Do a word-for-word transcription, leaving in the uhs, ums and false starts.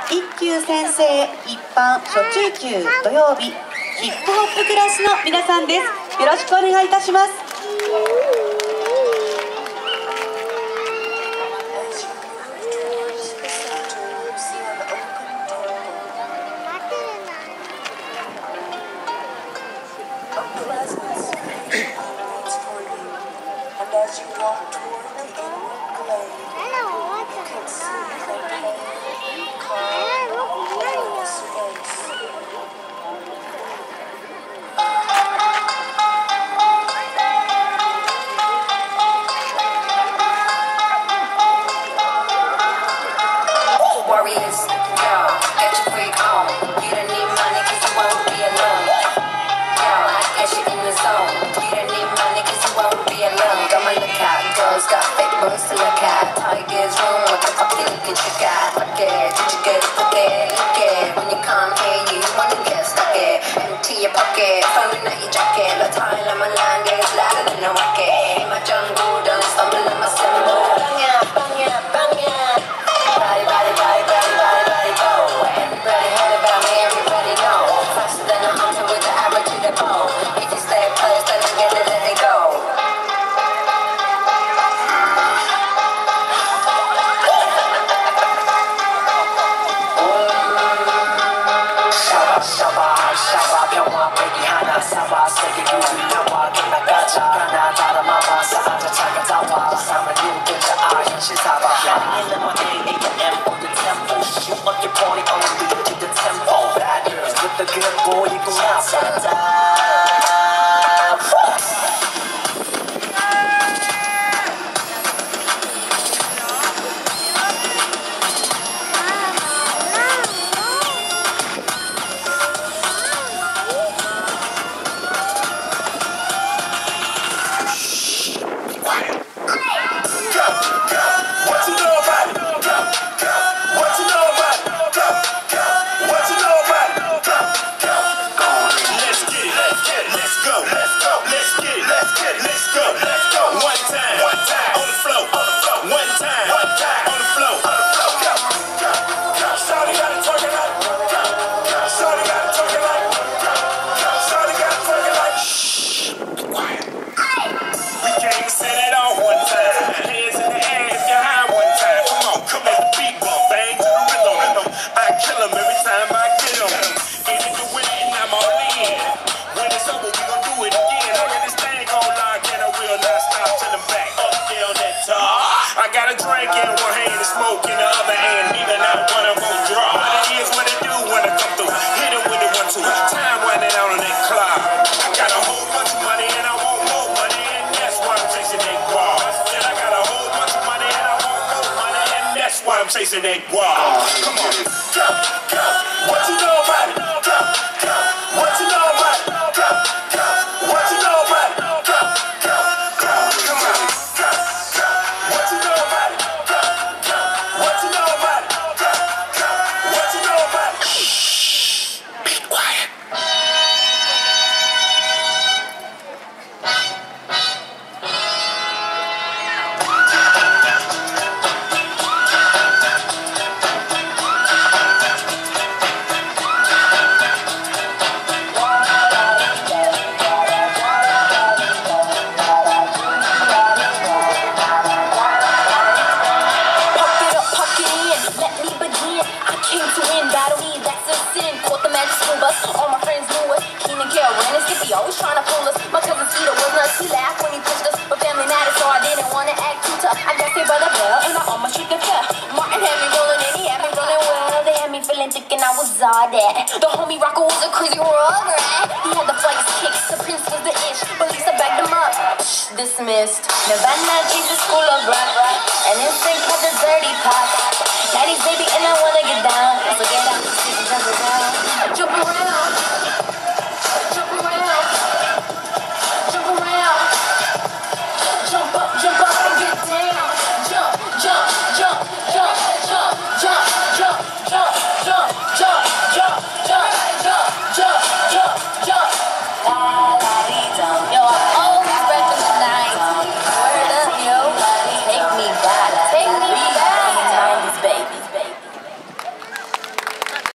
一級先生一般初中級土曜日ヒップホップクラスの皆さんです。よろしくお願いいたします。 Got fake boys to look at. Tigers room, what the fuck you looking to get? Fuck it, did you get it? Fuck it, look it. When you come here, you wanna get stuck it. Empty your pocket, falling out your jacket. The tile on my line gets louder than a rocket. In my jungle, don't stumble in my symbol. Bang ya, bang ya, bang ya. Body, body, body, body, body, body, go. Everybody heard about me, everybody know. Faster than a hunter with the arrow to the bow. If you stay close, then I'm gonna let it go. 샤바 평화 빼기 하나 사바 세계 규율 나와 끝나가자 하나 다름아봐 사자 차가 다와 삶을 유견자 아 현실 사바 Running in my eight a m on the tempo Shoot up your party on the beat to the tempo Bad girls with the good boy you go outside I got a drink in one hand and smoke in the other hand. Neither not one of them draw. But it is what it do when I come through. Hit it with it one, two. Time running out on that clock. I got a whole bunch of money and I want more money. And that's why I'm chasing that guap. Said I got a whole bunch of money and I want more money. And that's why I'm chasing that guap. Come on. Go, go. What you know about it? Go, go. What you know about it? Go, go. What you know about it? Go, go, go. Come on. All my friends knew us, Keenan, Carol, and Skippy always trying to fool us. My cousin Tito was nuts, he laughed when he pushed us. But family matters, so I didn't want to act too tough. I got saved by the bell, and I almost shoot the fell. Martin had me rolling, and he had me running well. They had me feeling thick, and I was all that. The homie Rocco was a crazy rugrat. He had the flights kicks, the Prince was the ish, but Lisa backed him up. Shh, dismissed. Nirvana, Jesus, school of rap, and Instinct had the dirty pop.